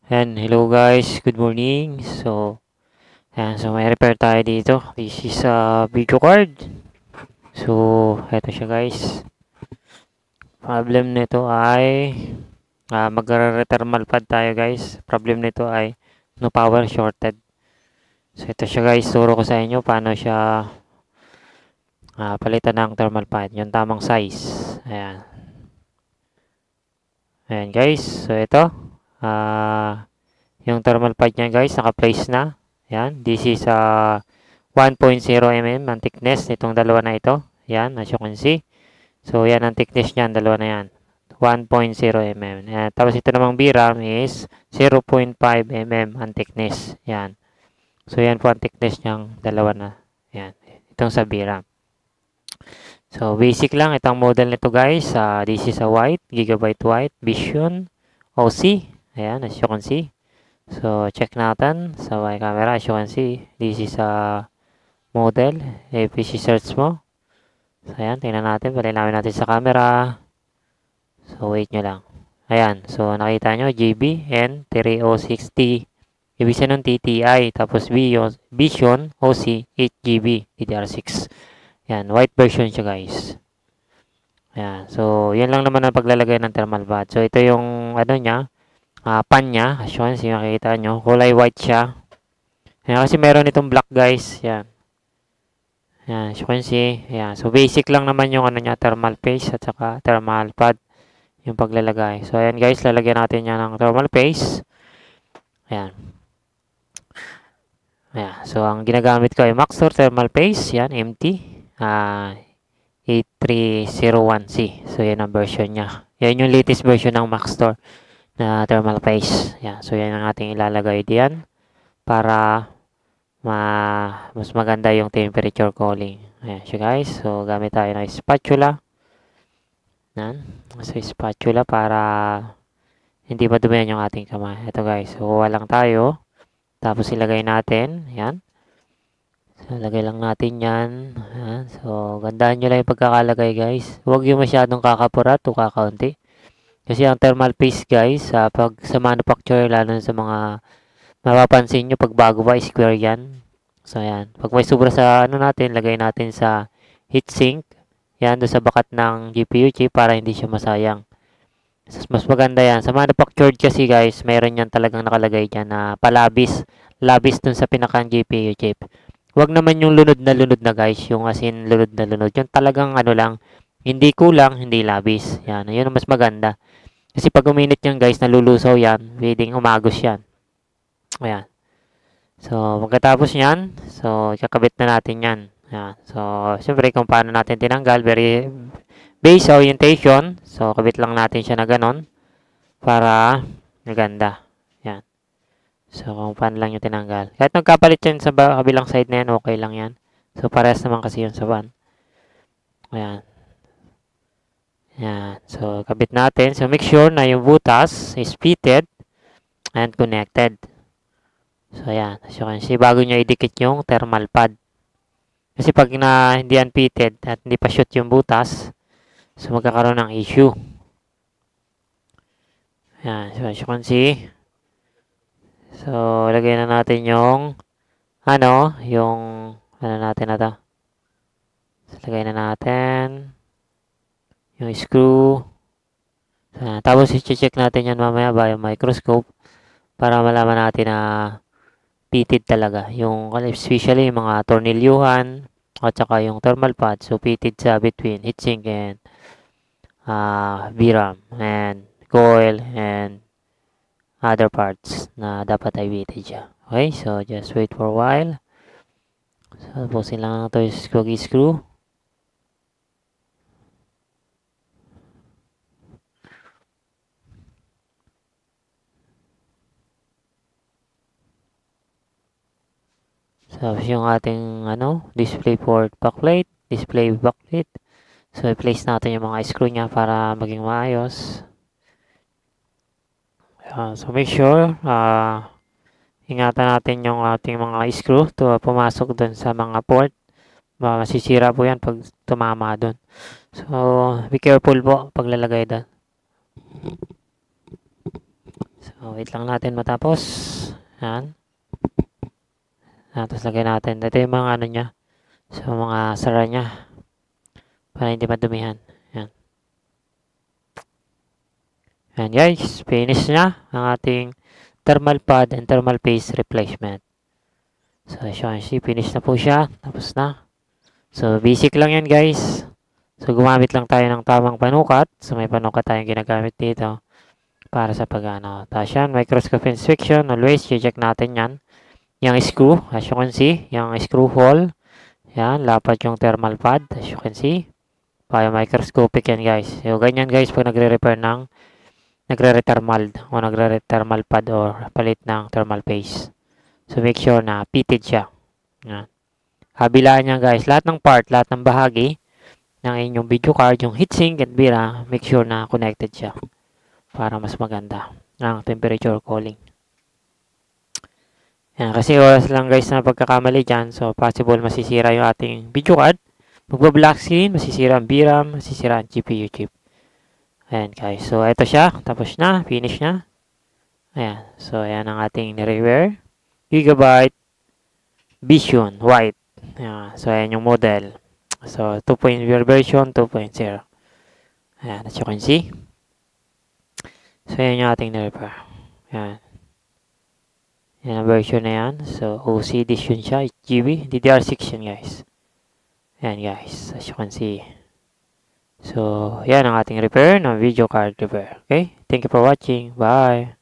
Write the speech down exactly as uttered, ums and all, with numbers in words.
And hello guys, good morning. So, ayan, so may repair tayo dito. This is a video card. So, eto siya guys. Problem nito ay uh, magre-thermal pad tayo guys. Problem nito ay no power shorted. So, ito siya guys. Turo ko sa inyo paano siya uh, palitan ng thermal pad. Yung tamang size. Ayan. Ayan guys. So, ito. Ah... Uh, Yung thermal pad niya guys, naka-place na. Yan, this is uh, one point zero millimeter ang thickness nitong dalawa na ito. Yan, as you can see. So, yan ang thickness niyan, dalawa na yan. one point zero millimeter. Yan. Tapos ito namang B RAM is zero point five millimeter ang thickness. Yan. So, yan po ang thickness niyang dalawa na. Yan. Itong sa B RAM. So, basic lang. Itong model nito guys. Uh, this is a white, Gigabyte white, Vision, O C. Ayan, as you can see. So, check natin sa my camera. As you can see, this is a model. A P C search mo. So, ayan. Tingnan natin. Palinawin natin sa camera. So, wait nyo lang. Ayan. So, nakita nyo, G B N three oh six T. Ibig sabihin ng T T I. Tapos, Vision O C eight G B D D R six. Ayan. White version siya, guys. Ayan. So, yan lang naman ang paglalagay ng thermal pad. So, ito yung, ano niya, Uh, pan niya, as you can see, makikita nyo, kulay white siya. Ayan, kasi meron itong black guys, yan. Yan, as you can see, yan. So, basic lang naman yung ano niya, thermal paste at saka thermal pad, yung paglalagay. So, ayan guys, lalagyan natin yan ng thermal paste. Ayan. Ayan, so, ang ginagamit ko ay Maxtor thermal paste, yan, M T, uh, eight three zero one C. So, yan ang version niya. Yan yung latest version ng Maxtor na thermal paste. Yan. So, yan ang ating ilalagay diyan para ma mas maganda yung temperature calling. Ayan siya guys. So, gamit tayo ng spatula. Yan. So, spatula para hindi madumihan yung ating kamay. Ito guys. So, kuha lang tayo. Tapos, ilagay natin. Yan. So, lagay lang natin yan. Yan. So, gandaan nyo lang yung pagkakalagay guys. Huwag yung masyadong kakapurat o kakaunti. Kasi ang thermal paste guys, uh, pag sa manufacturer, lalo sa mga mapapansin nyo, pag bago pa, square yan. So, yan. Pag may sobra sa ano natin, lagay natin sa heatsink. Yan, doon sa bakat ng G P U chip para hindi siya masayang. Mas maganda yan. Sa manufactured kasi guys, mayroon yan talagang nakalagay dyan na palabis. Labis dun sa pinakang G P U chip. Huwag naman yung lunod na lunod na guys. Yung as in lunod na lunod. Yung talagang ano lang, hindi kulang, hindi labis. Yan, yun ang mas maganda. Kasi pag uminit yan guys, nalulusaw yan. Pwedeng umagos yan. Ayan. So, pagkatapos yan, so, kakabit na natin yan. Ayan. So, siyempre kung paano natin tinanggal, very base orientation. So, kabit lang natin siya na ganon. Para maganda. Ayan. So, kung paano lang yung tinanggal. Kahit nagkapalit yan sa kabilang side na yan, okay lang yan. So, parehas naman kasi yun sa van. Ayan. Yan. So, kabit natin. So, make sure na yung butas is fitted and connected. So, yan. As you can see, bago nyo idikit yung thermal pad. Kasi pag na hindi unfitted at hindi pa shoot yung butas, so, magkakaroon ng issue. Yan. So, as you can see. So, lagay na natin yung ano, yung ano natin na to. So, lagay na natin yung screw. Uh, tapos, i-check natin yan mamaya by microscope para malaman natin na fitted talaga. Yung, especially yung mga tornilyuhan at saka yung thermal pad. So, fitted sa between heatsink and uh, V RAM and coil and other parts na dapat ay fitted siya. Okay, so just wait for a while. So, pusin lang ito yung squoggy screw. So, yung ating ano, display port backplate, display backplate. So, i-place natin yung mga screw niya para maging maayos. Uh, so, make sure, uh, ingatan natin yung ating mga screw to pumasok dun sa mga port. Masisira po yan pag tumama dun. So, be careful po paglalagay dun. So, So, wait lang natin matapos. Yan. Tapos lagay natin. Ito yung mga ano niya. So, mga sara niya. Para hindi madumihan. Yan. Yan guys. Finish na ang ating thermal pad and thermal paste replacement. So, as you can see, finish na po siya. Tapos na. So, basic lang yan guys. So, gumamit lang tayo ng tamang panukat. So, may panukat tayong ginagamit dito. Para sa pag-ano. Tapos yan, microscope inspection. Always, check natin yan. Yung screw, as you can see. Yung screw hole. Yan, lapat yung thermal pad. As you can see. Para microscopic yan guys. So, ganyan guys pag nagre-repair ng nagre-thermal o nagre-thermal pad or palit ng thermal paste. So, make sure na pitted siya. Yan. Kabilaan niya guys. Lahat ng part, lahat ng bahagi ng inyong video card, yung heatsink at bira, make sure na connected siya. Para mas maganda ang temperature cooling. Yan, kasi oras lang guys na pagkakamali dyan. So, possible masisira yung ating video card. Magba-black screen, masisira ang V RAM, masisira ang G P U chip. Ayan guys. So, ito siya. Tapos na. Finish na. Ayan. So, ayan ang ating nirewear. Gigabyte Vision White. Ayan. So, ayan yung model. So, two point oh version two point oh. Ayan. As you can see. So, yan yung ating nirepair. Yan. Yan ang version na yan. So, O C edition siya. eight G B. D D R six yan, guys. Yan, guys. As you can see. So, yan ang ating repair ng video card repair. Okay? Thank you for watching. Bye!